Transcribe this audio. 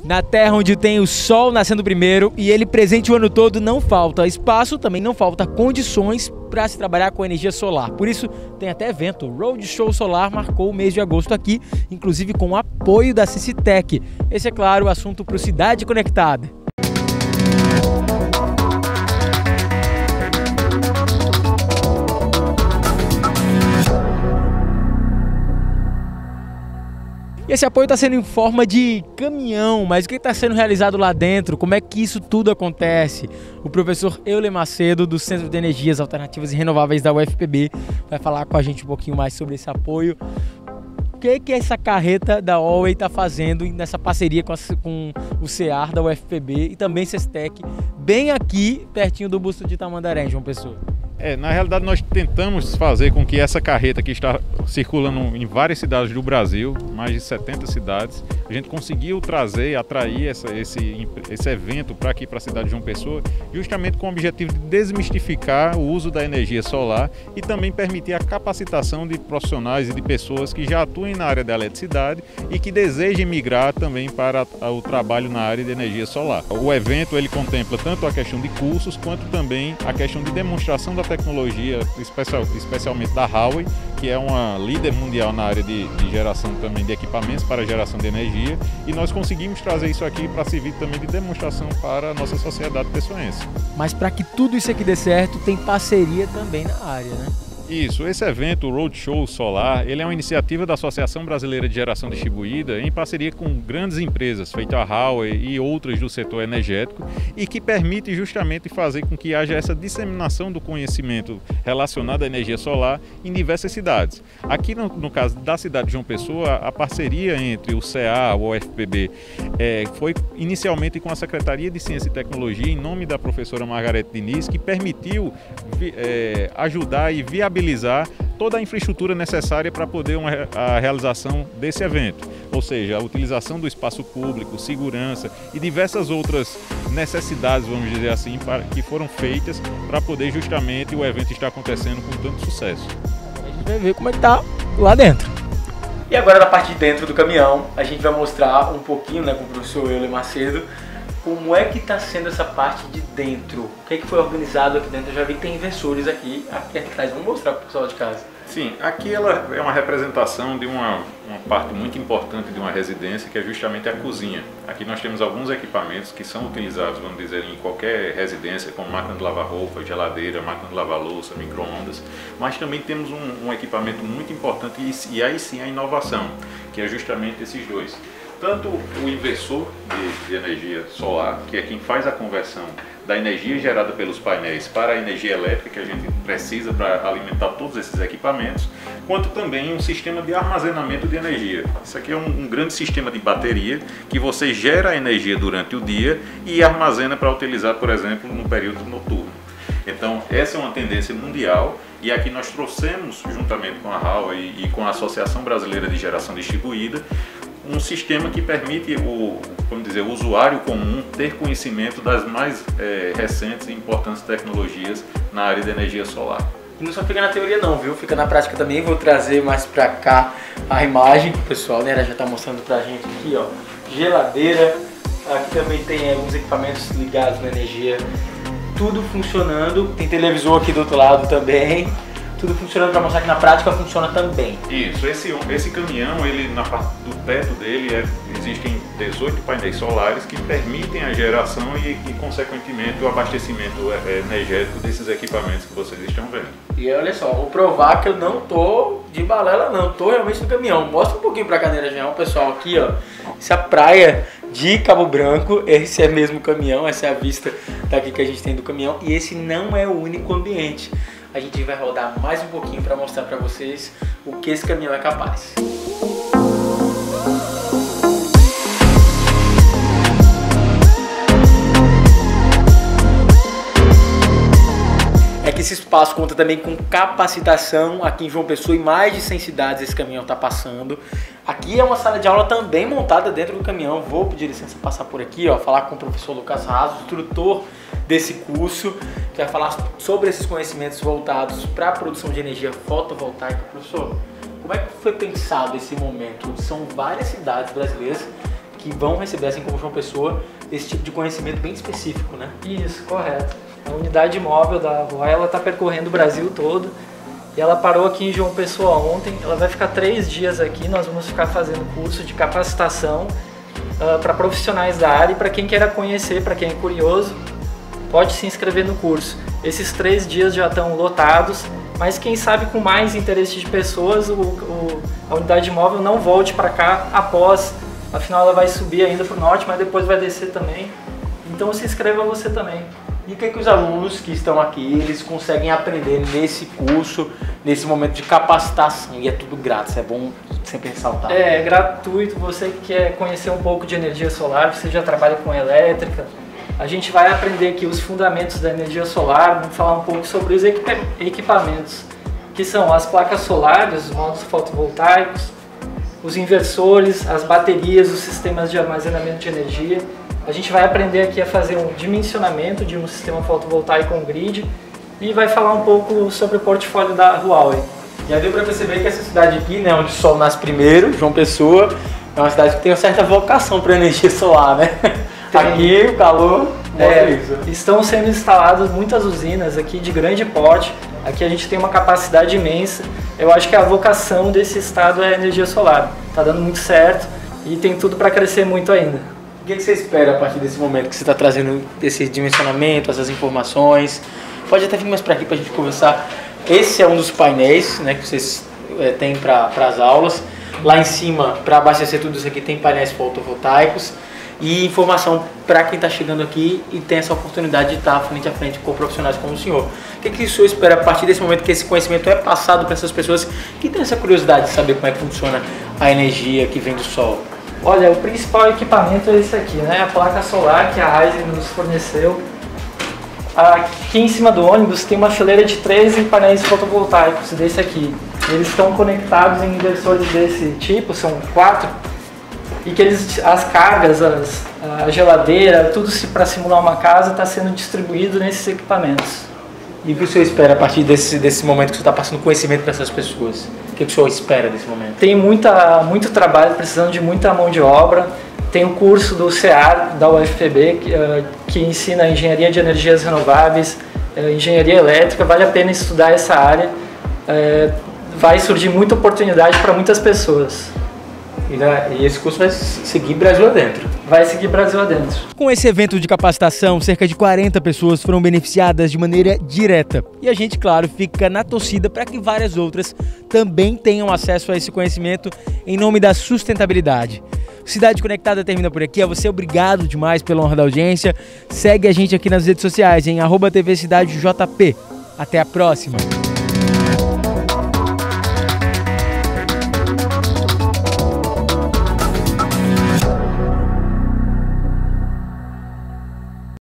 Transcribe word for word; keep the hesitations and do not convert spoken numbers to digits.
Na terra onde tem o sol nascendo primeiro e ele presente o ano todo, não falta espaço, também não falta condições para se trabalhar com energia solar. Por isso tem até evento. O Roadshow Solar marcou o mês de agosto aqui, inclusive com o apoio da Cicitec. Esse é, claro, o assunto para o Cidade Conectada. E esse apoio está sendo em forma de caminhão, mas o que está sendo realizado lá dentro? Como é que isso tudo acontece? O professor Euler Macedo, do Centro de Energias Alternativas e Renováveis da U F P B, vai falar com a gente um pouquinho mais sobre esse apoio. O que que essa carreta da Alway está fazendo nessa parceria com, a, com o CEAR da U F P B e também Cestec, bem aqui, pertinho do busto de Tamandaré, João Pessoa? É, na realidade nós tentamos fazer com que essa carreta que está circulando em várias cidades do Brasil, mais de setenta cidades, a gente conseguiu trazer, atrair essa, esse, esse evento para aqui, para a cidade de João Pessoa, justamente com o objetivo de desmistificar o uso da energia solar e também permitir a capacitação de profissionais e de pessoas que já atuem na área da eletricidade e que desejem migrar também para o trabalho na área de energia solar. O evento ele contempla tanto a questão de cursos quanto também a questão de demonstração da tecnologia, especial, especialmente da Huawei, que é uma líder mundial na área de, de geração também de equipamentos para geração de energia, e nós conseguimos trazer isso aqui para servir também de demonstração para a nossa sociedade pessoense. Mas para que tudo isso aqui dê certo, tem parceria também na área, né? Isso, esse evento, o Roadshow Solar, ele é uma iniciativa da Associação Brasileira de Geração Distribuída em parceria com grandes empresas, feito a Huawei e outras do setor energético, e que permite justamente fazer com que haja essa disseminação do conhecimento relacionado à energia solar em diversas cidades. Aqui no, no caso da cidade de João Pessoa, a parceria entre o CEAR, o U F P B, é, foi inicialmente com a Secretaria de Ciência e Tecnologia, em nome da professora Margarete Diniz, que permitiu é, ajudar e viabilizar toda a infraestrutura necessária para poder uma, a realização desse evento, ou seja, a utilização do espaço público, segurança e diversas outras necessidades, vamos dizer assim, para, que foram feitas para poder justamente o evento estar acontecendo com tanto sucesso. A gente vai ver como é que tá lá dentro. E agora na parte de dentro do caminhão, a gente vai mostrar um pouquinho, né, com o professor Euler Macedo, como é que está sendo essa parte de dentro? O que é que foi organizado aqui dentro? Eu já vi que tem inversores aqui, aqui atrás. Vamos mostrar para o pessoal de casa. Sim, aqui ela é uma representação de uma, uma parte muito importante de uma residência, que é justamente a cozinha. Aqui nós temos alguns equipamentos que são utilizados, vamos dizer, em qualquer residência, como máquina de lavar roupa, geladeira, máquina de lavar louça, micro-ondas, mas também temos um, um equipamento muito importante e, e aí sim a inovação, que é justamente esses dois. Tanto o inversor de, de energia solar, que é quem faz a conversão da energia gerada pelos painéis para a energia elétrica que a gente precisa para alimentar todos esses equipamentos, quanto também um sistema de armazenamento de energia. Isso aqui é um, um grande sistema de bateria que você gera energia durante o dia e armazena para utilizar, por exemplo, no período noturno. Então, essa é uma tendência mundial e aqui nós trouxemos, juntamente com a Huawei e com a Associação Brasileira de Geração Distribuída, um sistema que permite o, vamos dizer, o usuário comum ter conhecimento das mais é, recentes e importantes tecnologias na área de energia solar. E não só fica na teoria não, viu? Fica na prática também. Vou trazer mais pra cá a imagem que o pessoal, né, já está mostrando pra gente aqui, ó. Geladeira, aqui também tem alguns equipamentos ligados na energia, tudo funcionando. Tem televisor aqui do outro lado também. Tudo funcionando para mostrar que na prática funciona também. Isso, esse, esse caminhão, ele, na parte do teto dele, é, existem dezoito painéis solares que permitem a geração e, e consequentemente, o abastecimento energético desses equipamentos que vocês estão vendo. E olha só, vou provar que eu não tô de balela não, tô realmente no caminhão. Mostra um pouquinho para a cadeira geral, pessoal, aqui ó, essa praia de Cabo Branco, esse é mesmo o caminhão, essa é a vista daqui que a gente tem do caminhão e esse não é o único ambiente. A gente vai rodar mais um pouquinho para mostrar para vocês o que esse caminhão é capaz. É que esse espaço conta também com capacitação aqui em João Pessoa e mais de cem cidades esse caminhão está passando. Aqui é uma sala de aula também montada dentro do caminhão. Vou pedir licença para passar por aqui, ó, falar com o professor Lucas Raso, instrutor desse curso, que vai falar sobre esses conhecimentos voltados para a produção de energia fotovoltaica. Professor, como é que foi pensado esse momento? São várias cidades brasileiras que vão receber, assim como João Pessoa, esse tipo de conhecimento bem específico, né? Isso, correto. A unidade móvel da Voai, ela está percorrendo o Brasil todo e ela parou aqui em João Pessoa ontem. Ela vai ficar três dias aqui, nós vamos ficar fazendo curso de capacitação uh, para profissionais da área e para quem queira conhecer, para quem é curioso, pode se inscrever no curso. Esses três dias já estão lotados, mas quem sabe com mais interesse de pessoas, o, o, a unidade móvel não volte para cá após, afinal ela vai subir ainda para o norte, mas depois vai descer também. Então se inscreva você também. E o que, é que os alunos que estão aqui, eles conseguem aprender nesse curso, nesse momento de capacitação? E é tudo grátis, é bom sempre ressaltar. É, é gratuito, você que quer conhecer um pouco de energia solar, você já trabalha com elétrica, a gente vai aprender aqui os fundamentos da energia solar, vamos falar um pouco sobre os equipamentos, que são as placas solares, os módulos fotovoltaicos, os inversores, as baterias, os sistemas de armazenamento de energia. A gente vai aprender aqui a fazer um dimensionamento de um sistema fotovoltaico on grid e vai falar um pouco sobre o portfólio da Huawei. Já deu para perceber que essa cidade aqui, né, onde o sol nasce primeiro, João Pessoa, é uma cidade que tem uma certa vocação para energia solar, né? Tem. Aqui o calor é, isso. Estão sendo instaladas muitas usinas aqui de grande porte. Aqui a gente tem uma capacidade imensa. Eu acho que a vocação desse estado é a energia solar. Está dando muito certo e tem tudo para crescer muito ainda. O que você espera a partir desse momento que você está trazendo esse dimensionamento, essas informações? Pode até vir mais para aqui para a gente conversar. Esse é um dos painéis, né, que vocês é, têm para as aulas. Lá em cima, para abastecer tudo isso aqui, tem painéis fotovoltaicos. E informação para quem está chegando aqui e tem essa oportunidade de estar frente a frente com profissionais como o senhor. O que, que o senhor espera a partir desse momento que esse conhecimento é passado para essas pessoas que têm essa curiosidade de saber como é que funciona a energia que vem do sol? Olha, o principal equipamento é esse aqui, né? A placa solar que a Ryzen nos forneceu. Aqui em cima do ônibus tem uma fileira de treze painéis fotovoltaicos desse aqui. Eles estão conectados em inversores desse tipo, são quatro. E que eles, as cargas, as, a geladeira, tudo para simular uma casa está sendo distribuído nesses equipamentos. E o que o senhor espera a partir desse, desse momento que você está passando conhecimento para essas pessoas? O que o senhor espera desse momento? Tem muita, muito trabalho, precisando de muita mão de obra. Tem um curso do C E A R, da U F P B, que, uh, que ensina engenharia de energias renováveis, uh, engenharia elétrica. Vale a pena estudar essa área. Uh, vai surgir muita oportunidade para muitas pessoas. E esse curso vai seguir Brasil adentro. Vai seguir Brasil adentro. Com esse evento de capacitação, cerca de quarenta pessoas foram beneficiadas de maneira direta. E a gente, claro, fica na torcida para que várias outras também tenham acesso a esse conhecimento em nome da sustentabilidade. Cidade Conectada termina por aqui. A você, obrigado demais pela honra da audiência. Segue a gente aqui nas redes sociais em arroba T V Cidade J P. Até a próxima.